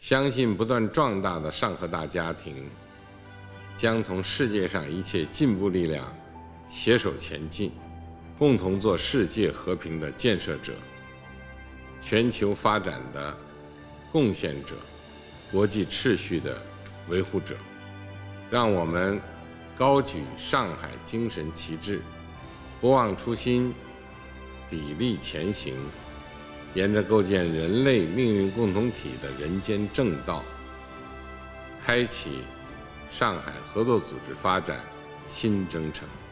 相信不断壮大的上合大家庭将同世界上一切进步力量携手前进，共同做世界和平的建设者、全球发展的贡献者、国际秩序的维护者。让我们高举上海精神旗帜，不忘初心，砥砺前行，沿着构建人类命运共同体的人间正道，开启上海合作组织发展新征程。